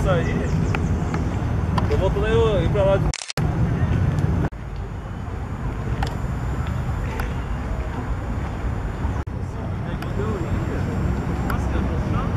sair, tô voltando a ir pra lá de